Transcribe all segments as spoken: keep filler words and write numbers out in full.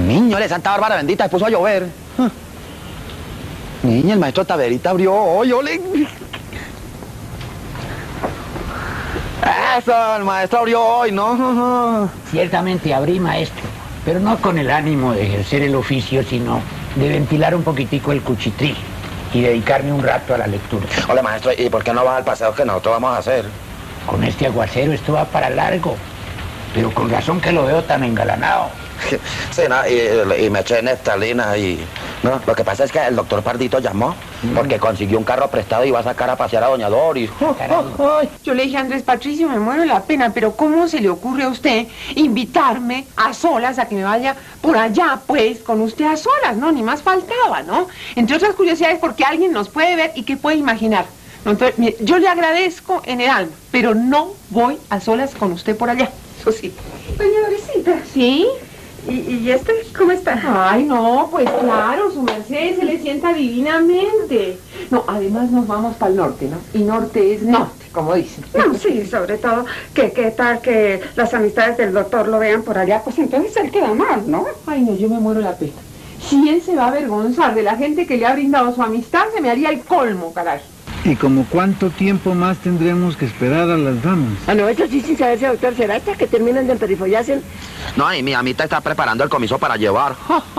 Niño, le Santa Bárbara bendita, se puso a llover. Niña, el maestro Taberita abrió hoy, ole. Eso, el maestro abrió hoy, ¿no? Ciertamente abrí, maestro, pero no con el ánimo de ejercer el oficio, sino de ventilar un poquitico el cuchitril y dedicarme un rato a la lectura. Hola, maestro, ¿y por qué no vas al paseo que nosotros vamos a hacer? Con este aguacero esto va para largo, pero con razón que lo veo tan engalanado. Sí, no, y, y me eché neftalina y... No, lo que pasa es que el doctor Pardito llamó porque consiguió un carro prestado y iba a sacar a pasear a doña Doris. Oh, oh, oh. Yo le dije a Andrés Patricio, me muero de la pena, pero ¿cómo se le ocurre a usted invitarme a solas a que me vaya por allá, pues, con usted a solas? No, ni más faltaba, ¿no? Entre otras curiosidades, porque alguien nos puede ver y qué puede imaginar. No, entonces, mire, yo le agradezco en el alma, pero no voy a solas con usted por allá, eso sí. Doña Dorisita. ¿Sí? ¿Y, y este cómo está? Ay, no, pues claro, su merced se le sienta divinamente. No, además nos vamos para el norte, ¿no? Y norte es norte, como dicen. No, sí, sobre todo, que qué tal que las amistades del doctor lo vean por allá, pues entonces él queda mal, ¿no? Ay, no, yo me muero la pena. Si él se va a avergonzar de la gente que le ha brindado su amistad, se me haría el colmo, caray. ¿Y como cuánto tiempo más tendremos que esperar a las damas? Ah, no, eso sí, sin saberse, doctor, ¿será hasta que terminen de emperifollarse? No, y mi amita está preparando el comiso para llevar.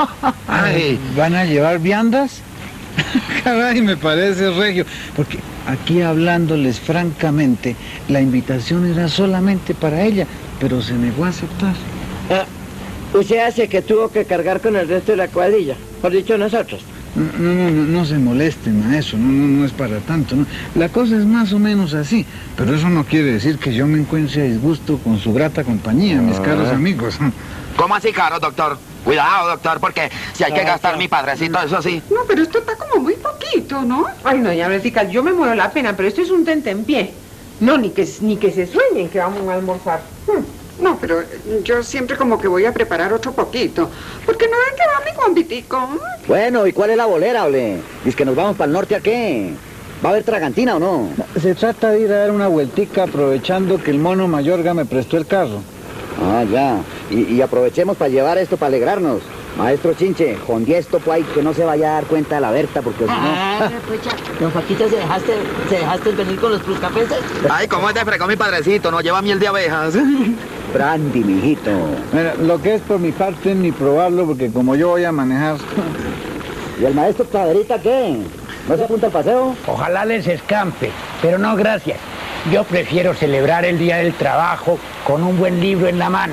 Ay, ¿van a llevar viandas? Caray, me parece regio, porque aquí hablándoles francamente, la invitación era solamente para ella, pero se negó a aceptar. Ah, usted hace que tuvo que cargar con el resto de la cuadrilla, por dicho nosotros. No, no, no, no se molesten a eso, no, no, no es para tanto, ¿no? La cosa es más o menos así, pero eso no quiere decir que yo me encuentre a disgusto con su grata compañía, mis caros amigos. ¿Cómo así, caro, doctor? Cuidado, doctor, porque si hay que gastar mi padrecito, eso sí. No, pero esto está como muy poquito, ¿no? Ay, no, doña Bertica, yo me muero la pena, pero esto es un tentempié. No, ni que, ni que se sueñen que vamos a almorzar. Hmm. No, pero yo siempre como que voy a preparar otro poquito. Porque no ven que va mi Juanpitico. Bueno, ¿y cuál es la bolera, ole? ¿Dice que nos vamos para el norte a qué? ¿Va a haber tragantina o no? Se trata de ir a dar una vueltica aprovechando que el mono Mayorga me prestó el carro. Ah, ya. Y, y aprovechemos para llevar esto para alegrarnos. Maestro Chinche, con esto pues ahí que no se vaya a dar cuenta de la Berta, porque si no... Ah, pucha, don Paquito, ¿se dejaste, ¿se dejaste venir con los pluscafeses? Ay, ¿cómo te fregó mi padrecito? No lleva miel de abejas. Brandy, mijito. Mira, lo que es por mi parte ni probarlo, porque como yo voy a manejar... ¿Y el maestro Taberita qué? ¿No se apunta al paseo? Ojalá les escampe, pero no gracias. Yo prefiero celebrar el Día del Trabajo con un buen libro en la mano.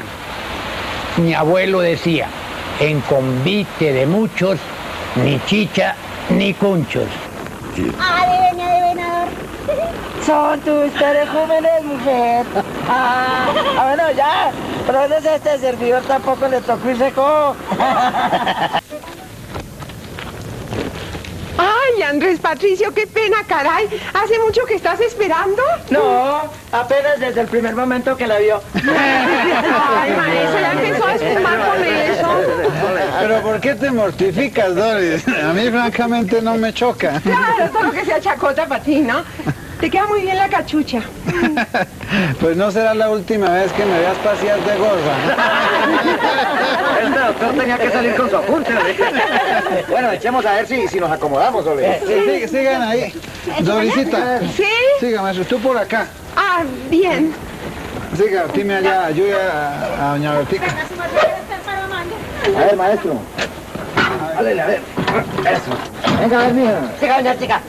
Mi abuelo decía, en convite de muchos, ni chicha ni cunchos. Adivina, adivinador. Son tus jóvenes, mujer. Ah, ah, bueno, ya. Pero no sé, este servidor tampoco le tocó y secó. Ay, Andrés Patricio, qué pena, caray. ¿Hace mucho que estás esperando? No, apenas desde el primer momento que la vio. Ay, maestro, ya empezó a espumar con eso. Pero ¿por qué te mortificas, Doris? A mí francamente no me choca. Claro, todo lo que sea chacota para ti, ¿no? Te queda muy bien la cachucha. Pues no será la última vez que me veas pasear de gorra. Este doctor tenía que salir con su apunte, ¿ole? Bueno, echemos a ver si, si nos acomodamos, ¿ole? Sí, sigan ahí. Dorisita. ¿Sí? Siga, maestro, tú por acá. Ah, bien. Siga, dime allá, ayude a, a doña Bertica. A ver, maestro. Dale, a ver. Eso. Venga, a ver, mija. Siga, doña chica.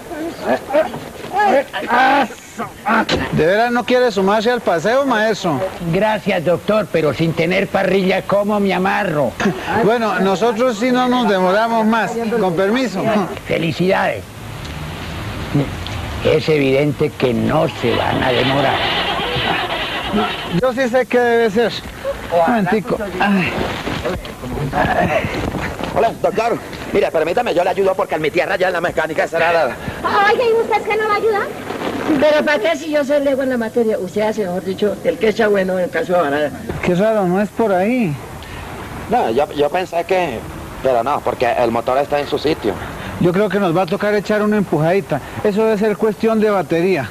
¿De veras no quiere sumarse al paseo, maestro? Gracias, doctor, pero sin tener parrilla, ¿cómo me amarro? Bueno, nosotros sí no nos demoramos más. Con permiso. Felicidades. Es evidente que no se van a demorar. Yo sí sé qué debe ser. Un momentico. Ay. Hola, doctor. Mira, permítame, yo le ayudo porque en mi tierra ya en la mecánica será la... Oiga, ¿y usted es que no va a ayudar? Pero ¿para qué si yo soy lego en la materia? Usted hace, mejor dicho, el que echa bueno en el caso de Varada. Qué raro, no es por ahí. No, yo, yo pensé que... Pero no, porque el motor está en su sitio. Yo creo que nos va a tocar echar una empujadita. Eso debe ser cuestión de batería.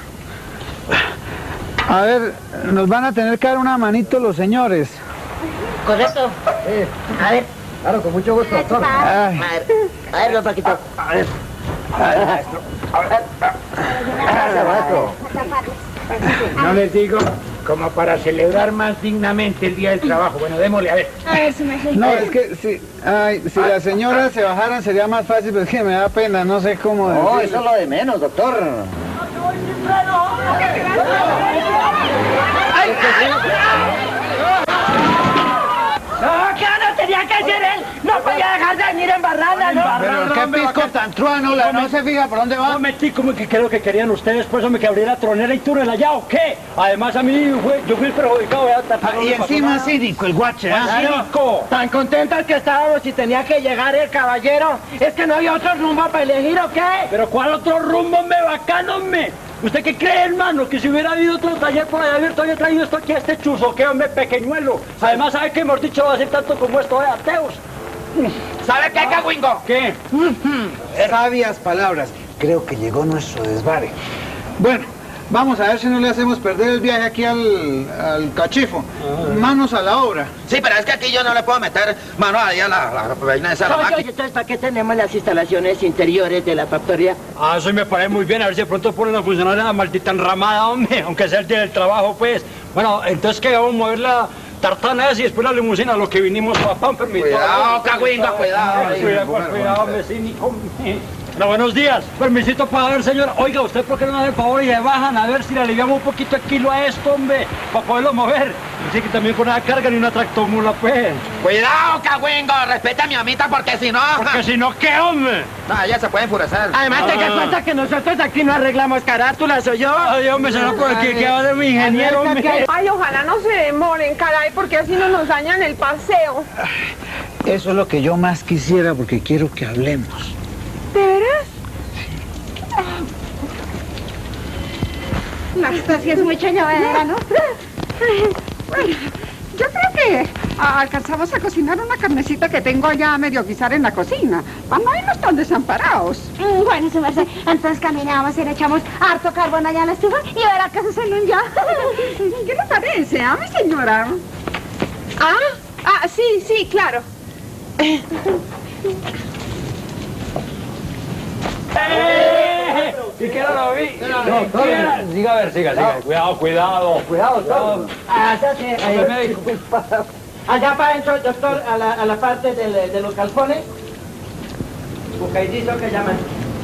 A ver, nos van a tener que dar una manito los señores. Correcto. A ver, Claro, con mucho gusto, doctor. Ay. A ver, don Paquito. A ver. Ay, maestro. A ver. Gracias, maestro. No les digo, como para celebrar más dignamente el Día del Trabajo. Bueno, démosle, a ver. A ver si me No, es que si, ay, si las señoras se bajaran sería más fácil, pero es que me da pena, no sé cómo No, decirlo. eso es lo de menos, doctor. No, ¿qué no tenía que hacer él? No podía dejar de venir embarrada, ¿no? Pero qué pisco tan truano, la, no se fija por dónde va. No metí como que creo que querían ustedes, por eso me que abriera tronera y túnel allá, ¿o qué? Además a mí fue, yo fui el perjudicado, ¿verdad? Ah, y encima cínico, el guache, ¿ah? ¡Cínico! Tan contentos que estábamos y tenía que llegar el caballero. ¿Es que no había otro rumbo para elegir o qué? ¿Pero cuál otro rumbo, me bacano, me? ¿Usted qué cree, hermano? Que si hubiera habido otro taller por allá abierto, había traído esto aquí a este chuzoqueo, me pequeñuelo. Además, ¿sabe qué? Hemos dicho va a ser tanto como esto de ateos. ¿Sabe qué, Cagüingo? ¿Qué? Sabias palabras. Creo que llegó nuestro desvare. Bueno, vamos a ver si no le hacemos perder el viaje aquí al, al cachifo. Manos a la obra. Sí, pero es que aquí yo no le puedo meter mano ahí a la, la vaina esa. La Oye, máquina. oye, entonces, ¿para qué tenemos las instalaciones interiores de la factoría? Ah, eso me parece muy bien, a ver si de pronto ponen a funcionar la maldita enramada, hombre, aunque sea el día del trabajo, pues. Bueno, entonces, ¿qué? Vamos a mover la tartana esa y después la limusina, lo que vinimos, papá, permítame. Cuidado, Cagüingo, cuidado. Cuidado, cuidado, hombre, cínico. Bueno, buenos días. Permisito para ver, señora. Oiga, ¿usted por qué no me hace el favor y le bajan a ver si le aliviamos un poquito el kilo a esto, hombre? Para poderlo mover. Así que también con una carga ni una tractomula, pues. Cuidado, Cagüingo, respeta a mi amita porque si no... Porque si no, ¿qué, hombre? No, ella se puede enfurecer. Además, ¿te das cuenta que nosotros aquí no arreglamos carátulas, o yo? Ay, hombre, será por aquí que va de mi ingeniero, hombre. Ay, ojalá no se demoren, caray, porque así no nos dañan el paseo. Eso es lo que yo más quisiera porque quiero que hablemos. ¿De veras? La estancia es mucha llovedera, ¿no? Bueno, yo creo que ah, alcanzamos a cocinar una carnecita que tengo allá a medio guisar en la cocina. Para no irnos tan desamparados. Mm, Bueno, su merced, entonces caminamos y le echamos harto carbón allá en la estufa y verá que se salen ya. ¿Qué le parece, ah, mi señora? Ah, ah, sí, sí, claro. ¡Eh! ¿Y qué no lo vi? No, siga, siga, a ver, siga, siga. Cuidado, cuidado. Cuidado, doctor. Ah, ya sé, ahí, Doctor médico. allá para adentro, doctor, a la, a la parte de, de los calzones. Bucaidito que llaman.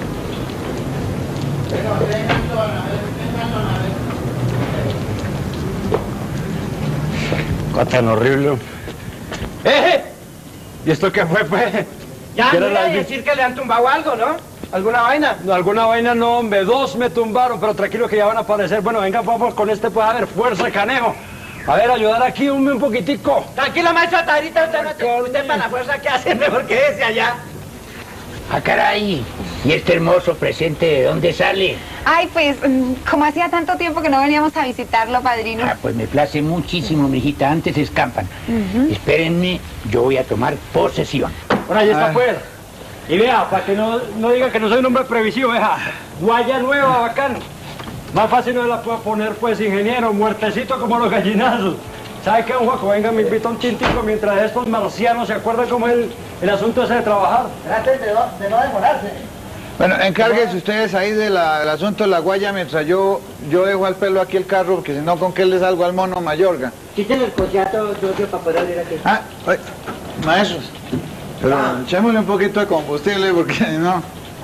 Cosa tan horrible. ¡Eh! ¿Y esto qué fue, pues? Ya, ¿Qué no era iba a la- decir que le han tumbado algo, ¿no? ¿Alguna vaina? No, alguna vaina no, hombre. Dos me tumbaron, pero tranquilo que ya van a aparecer. Bueno, venga, vamos con este, puede haber fuerza, canejo. A ver, ayudar aquí un, un poquitico. Tranquilo, maestro Tadrita, usted, no tiene- usted para la fuerza que hace mejor que ese allá. Ah, caray. ¿Y este hermoso presente de dónde sale? Ay, pues, mm, como hacía tanto tiempo que no veníamos a visitarlo, padrino. Ah, pues me place muchísimo, mijita. Antes escampan. Espérenme, yo voy a tomar posesión. Bueno, ahí está, Ah. pues. Y vea, para que no, no diga que no soy un hombre previsivo, vea. Guaya nueva, bacán. Más fácil no la puedo poner, pues, ingeniero, muertecito como los gallinazos. ¿Sabe qué, don Juaco? Venga, me invita un tintico mientras estos marcianos se acuerdan cómo es el, el asunto ese de trabajar. Traten de no, de no demorarse. Bueno, encárguense ustedes ahí de la- del asunto de la guaya mientras yo, yo dejo al pelo aquí el carro, porque si no, ¿con qué le salgo al mono Mayorga? Quiten el collato, Giorgio, para poder ir aquí. Ah, oye, maestros, pero echémosle un poquito de combustible porque si no,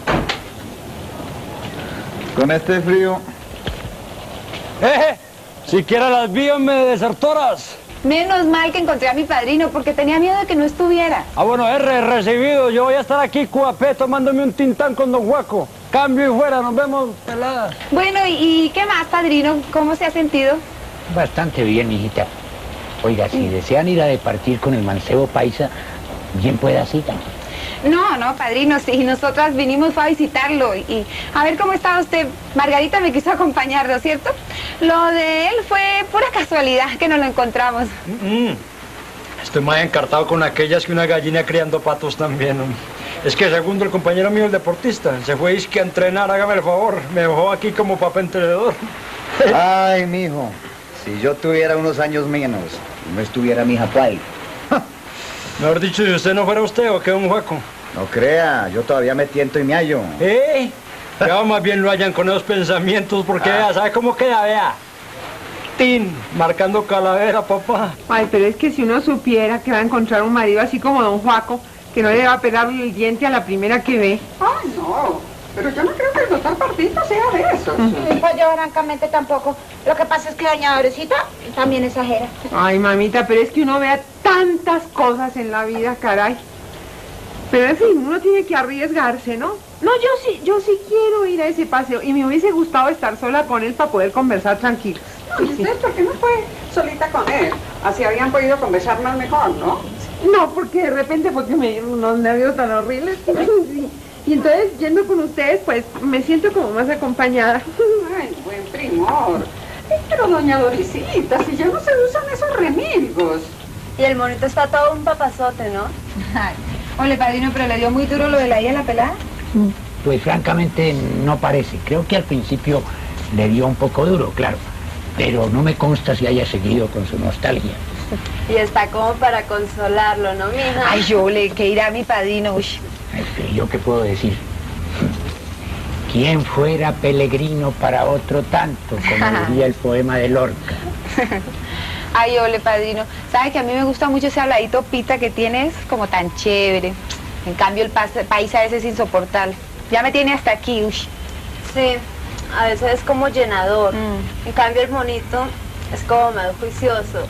con este frío. ¡Eh! Siquiera las vi, hombre, desertoras. Menos mal que encontré a mi padrino, porque tenía miedo de que no estuviera. Ah, bueno, R, recibido. Yo voy a estar aquí, Cuapé, tomándome un tintán con don Juaco. Cambio y fuera, nos vemos, pelada. Bueno, ¿y, y qué más, padrino? ¿Cómo se ha sentido? Bastante bien, mijita. Oiga, si desean ir a departir con el mancebo paisa, bien pueda cita. No, no, padrino, sí, nosotras vinimos fue a visitarlo y, y a ver cómo está usted. Margarita me quiso acompañar, ¿no es cierto? Lo de él fue pura casualidad que nos lo encontramos. Mm. Estoy más encartado con aquellas que una gallina criando patos también, hombre. Es que segundo el compañero mío, el deportista, se fue isque a entrenar, hágame el favor. Me dejó aquí como papá entrenador. Ay, mijo, si yo tuviera unos años menos y no estuviera mi hija por ahí, Mejor dicho, si usted no fuera usted, ¿o qué, don Juaco? No crea, yo todavía me tiento y me hallo. ¿Eh? Ya más bien lo hayan con esos pensamientos, porque vea, ¿sabe cómo queda? Vea. Tin, marcando calavera, papá. Ay, pero es que si uno supiera que va a encontrar un marido así como don Juaco, que no le va a pegarle el diente a la primera que ve. Ay, no. Pero yo no creo que el doctor Pardito sea de eso. Pues yo francamente tampoco. Lo que pasa es que doña Dorisita también exagera. Ay, mamita, pero es que uno vea tantas cosas en la vida, caray. Pero en fin, uno tiene que arriesgarse, ¿no? No, yo sí, yo sí quiero ir a ese paseo y me hubiese gustado estar sola con él para poder conversar tranquilos. No, ¿y usted por qué no fue solita con él? Así habrían podido conversar más mejor, ¿no? No, porque de repente porque me dieron unos nervios tan horribles. Y entonces, yendo con ustedes, pues, me siento como más acompañada. Ay, buen primor. Pero doña Dorisita, si ya no se usan esos remilgos. Y el monito está todo un papazote, ¿no? Ay, ole, padrino, pero le dio muy duro lo de la hija la pelada. Pues francamente no parece. Creo que al principio le dio un poco duro, claro. Pero no me consta si haya seguido con su nostalgia. Y está como para consolarlo, ¿no, mija? Ay, ole, que irá mi padrino. Uy. Ay, ¿yo qué puedo decir? ¿Quién fuera peregrino para otro tanto? Como diría el poema de Lorca. Ay, ole, padrino. ¿Sabe que a mí me gusta mucho ese habladito pita que tienes? Como tan chévere. En cambio, el país a veces es insoportable. Ya me tiene hasta aquí, uy. Sí, a veces es como llenador. Mm. En cambio, el monito es como más juicioso.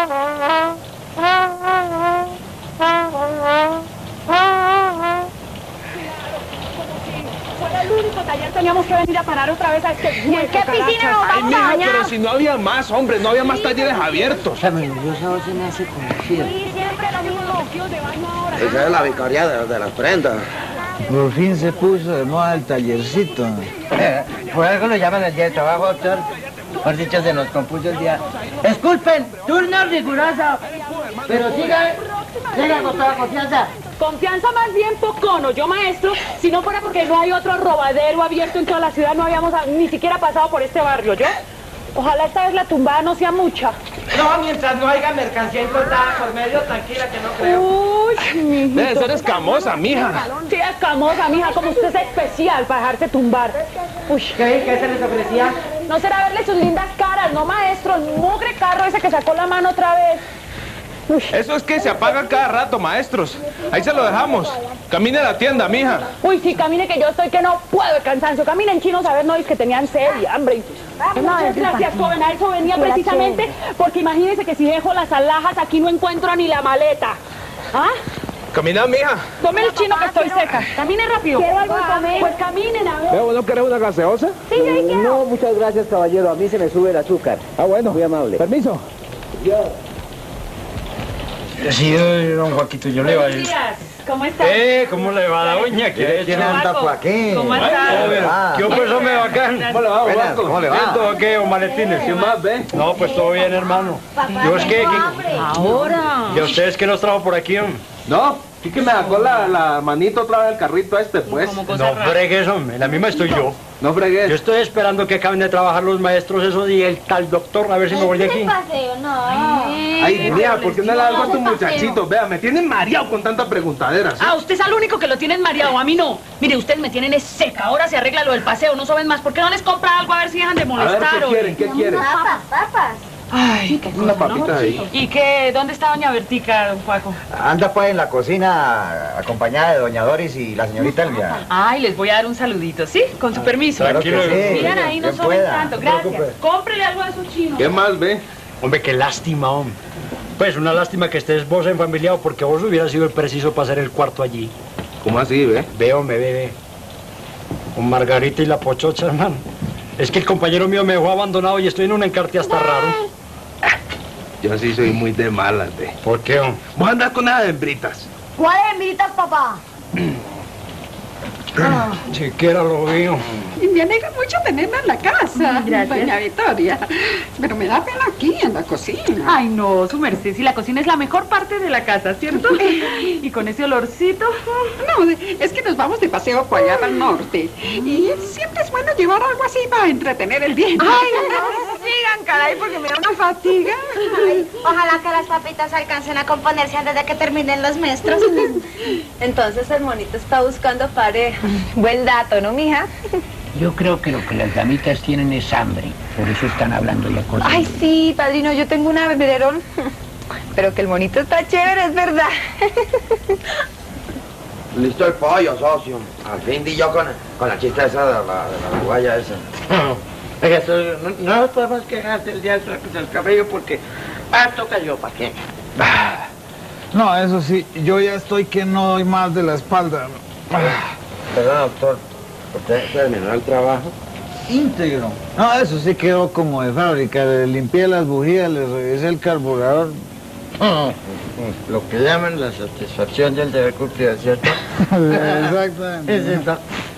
Fuera el único taller, teníamos que venir a parar otra vez a este hueco. ¿En qué piscina nos Ay, vamos a mija, bañar? pero si no había más, hombre, no había más talleres abiertos. Yo esa se me hace conocida. Sí, siempre los mismos vestidos de baño ahora. Esa es la vicaria de, de las prendas. Por fin se puso de moda el tallercito. Por algo lo llaman el día de trabajo, doctor. Por dicho, se nos compuso el día. Disculpen, turno riguroso. Pero sigan, sigan con toda confianza. Confianza más bien pocono, yo maestro, si no fuera porque no hay otro robadero abierto en toda la ciudad, no habíamos a, ni siquiera pasado por este barrio, ¿yo? Ojalá esta vez la tumbada no sea mucha. No, mientras no haya mercancía importada por medio, tranquila que no creo. Uy, mijito. Debe ser escamosa, mija. Sí, escamosa, mija, como usted es especial para dejarse tumbar. Uy. ¿Qué, ¿Qué se les ofrecía? No será verle sus lindas caras, no maestro, el mugre carro ese que sacó la mano otra vez. Uy. Eso es que se apaga cada rato, maestros. Ahí se lo dejamos. Camine a la tienda, mija. Uy, sí, camine que yo estoy que no puedo el cansancio. Caminen chinos a ver, no, es que tenían sed y hambre. No, gracias, joven, a eso venía precisamente porque imagínense que si dejo las alhajas aquí no encuentro ni la maleta. ¿Ah? Camina, mija. Tome el chino que estoy seca. Camine rápido. Quiero algo de comer. Pues caminen, a ver. ¿Pero no querés una gaseosa? Sí, yo ahí quiero. No, muchas gracias, caballero. A mí se me sube el azúcar. Ah, bueno. Muy amable. Permiso. Yo. Sí, don Joaquito, yo le iba a Buenos decir. días. ¿Cómo está? Eh, ¿cómo le va la doña? ¿Quién anda por aquí? ¿Cómo Ay, está? joven, Ah. ¿qué pues, hombre bacán? ¿Cómo le va, Buenas, Juaco? ¿cómo le va? ¿Todo qué, o maletines? ¿Qué más, ve? No, pues todo bien, hermano. Yo es que... que- Ahora. ¿Y a ustedes qué nos trajo por aquí, hombre? No, sí que me sacó la, la manito otra vez del carrito este, pues. Como cosa No rara. fregues, hombre, la misma estoy yo. No fregues. Yo estoy esperando que acaben de trabajar los maestros esos y el tal doctor, a ver si me voy de aquí. paseo, no. Ay, mija, ¿por qué no le hago a tu muchachito? Vea, me tienen mareado con tanta preguntadera. ¿sí? Ah, usted es el único que lo tienen mareado, a mí no. Mire, ustedes me tienen es seca, ahora se arregla lo del paseo, no saben más. ¿Por qué no les compra algo a ver si dejan de A ver, molestar? ¿qué oye? quieren? ¿Qué quieren? Papas, papas. Ay, qué Una cosa, ¿no? papita ahí. ¿Y qué? ¿Dónde está doña Bertica, don Juaco? Anda pues en la cocina acompañada de doña Doris y la señorita Elvia. Ay, les voy a dar un saludito, ¿sí? Con su permiso. Claro que Tranquilo. sí. Miren ahí, no Bien soben pueda, tanto, no se gracias. preocupe. Cómprele algo a esos chinos. ¿Qué más, ve? Hombre, qué lástima, hombre. Pues una lástima que estés vos enfamiliado porque vos hubieras sido el preciso para hacer el cuarto allí. ¿Cómo así, ve? Ve, hombre, ve, ve. Con Margarita y la pochocha, hermano. Es que el compañero mío me dejó abandonado y estoy en un encarte hasta raro. Yo sí soy muy de malas, ve. ¿Por qué, hombre? Vos andás con nada de hembritas. ¿Cuáles hembritas, papá? Chiquera lo vio. Y me alegra mucho tenerla en la casa, Gracias. doña Victoria. Pero me da pena aquí, en la cocina. Ay, no, su merced, si la cocina es la mejor parte de la casa, ¿cierto? Y con ese olorcito. No, es que nos vamos de paseo por allá al norte. Y siempre es bueno llevar algo así para entretener el viento. Ay, no. sigan, caray, porque me da una fatiga. Ay, ojalá que las papitas alcancen a componerse antes de que terminen los maestros. Entonces el monito está buscando pareja. Buen dato, ¿no, mija? Yo creo que lo que las damitas tienen es hambre, por eso están hablando ya cosas. Ay, sí, padrino, yo tengo una beberón. Pero que el monito está chévere, es verdad. Listo el pollo, socio. Al fin di yo con, con la chista esa de la, de la uruguaya esa. Oiga, socio, no, no nos podemos quejar del día del, del cabello porque harto cayó, ¿para qué? No, eso sí, yo ya estoy que no doy más de la espalda. Perdón, doctor, ¿usted terminó el trabajo? Íntegro. No, eso sí quedó como de fábrica. Le limpié las bujías, le revisé el carburador. Lo que llaman la satisfacción del deber cumplido, ¿cierto? Exactamente. Es cierto.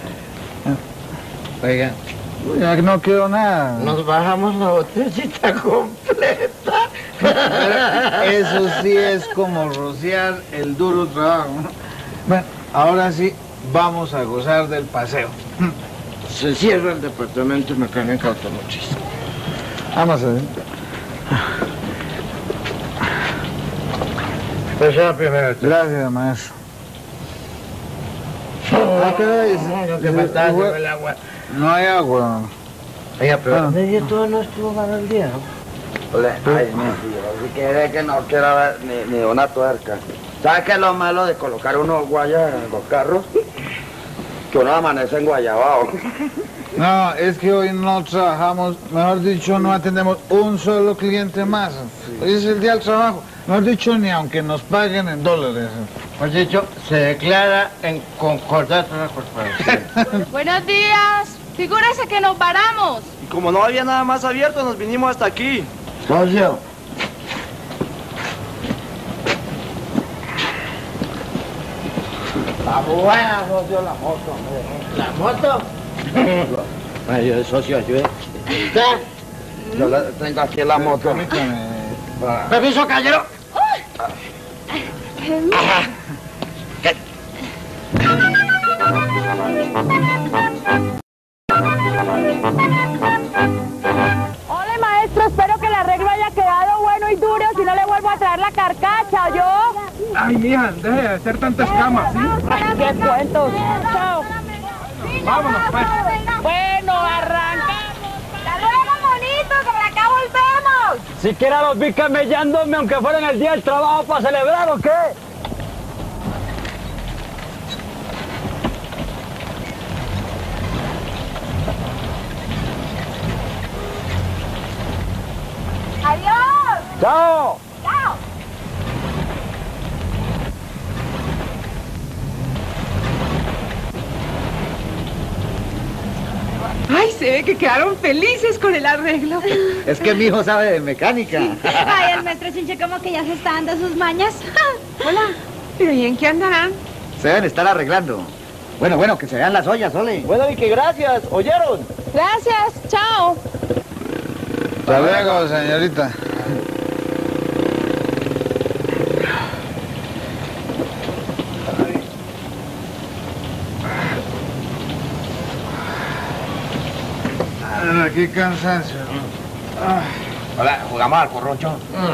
Oiga, ya no quedó nada. Nos bajamos la botellita completa. Eso sí es como rociar el duro trabajo. Bueno, ahora sí, vamos a gozar del paseo. Se cierra el departamento mecánico automotriz. Vamos a ver. Pues ya primero. Gracias, maestro. Ah, ¿qué dice? No, que faltaba el agua. No hay agua. Oiga, pero Ah. medio todo no estuvo mal el día, ¿no? Ole, ay, no, si quiere que no quiera ver ni, ni una tuerca. ¿Sabe qué es lo malo de colocar unos guayas en los carros? Que uno amanece en guayabao. No, es que hoy no trabajamos, mejor dicho, no atendemos un solo cliente más. Hoy es el día del trabajo. Mejor dicho, ni aunque nos paguen en dólares. Pues dicho, se declara en concordato la corporación. Buenos días. Figúrese que nos paramos. Y como no había nada más abierto, nos vinimos hasta aquí. Socio. La buena, socio, la moto, hombre. ¿La moto? Ay, yo, socio, ayude. Yo la tengo aquí en la moto. Ah. ¡Permiso, caballero! Hola, maestro, espero que el arreglo haya quedado bueno y duro, si no le vuelvo a traer la carcacha, ¿yo? Ay, mija, deje de hacer tantas camas, ¿sí? Ay, qué cuentos. Chao. Vámonos, pues. Bueno, arrancamos. ¡Hasta luego, monito, que por acá volvemos! Siquiera los vi camellándome, aunque fuera en el día del trabajo, para celebrar, ¿o qué? ¡Adiós! ¡Chao! ¡Chao! Ay, se ve que quedaron felices con el arreglo. Es que mi hijo sabe de mecánica. Ay, el maestro Chinche como que ya se está dando sus mañas. Hola, ¿pero y en qué andarán? Se deben estar arreglando. Bueno, bueno, que se vean las ollas, ole. Bueno, y que gracias, ¿oyeron? Gracias, chao. Hasta luego, señorita. Ah, qué cansancio. Ah. Hola, ¿jugamos al corrocho?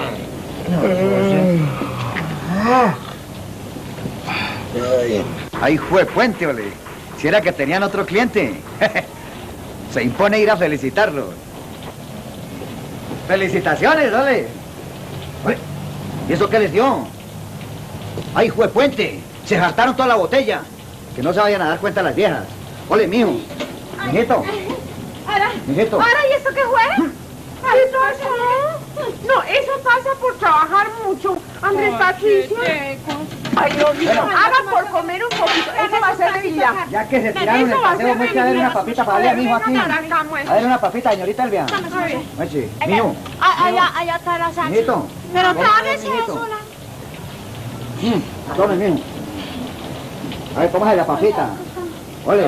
Ay, fue puente, ole. Si era que tenían otro cliente. Se impone ir a felicitarlos. ¡Felicitaciones, ole! Oye, ¿y eso qué les dio? ¡Ay, fue puente! Se jartaron toda la botella. Que no se vayan a dar cuenta las viejas. Ole, mijo. Mijito. Ahora, Mijito. ahora, ¿y esto qué fue? ¿Qué pasó? No, eso pasa por trabajar mucho, Andrés Patricio. Ay, Dios mío, haga por comer un poquito, eso va a ser debilidad. Ya que se tiraron el paseo, mueche a ver una papita para darle a mi hijo aquí. A ver una papita, señorita Elvia. Mueche, mijo. Allá, allá está la salsa. Mijito. Pero Tome, tráguese mijito. eso. Mm, Tome, mijo. A ver, cómase la papita. Ole.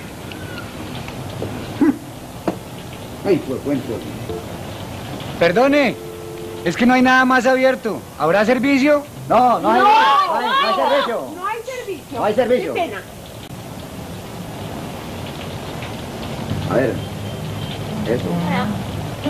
Ay, pues cuento. Perdone, es que no hay nada más abierto. ¿Habrá servicio? No, no hay, No, no hay, no hay no, servicio. No hay servicio. No hay servicio. Qué pena. A ver. Eso.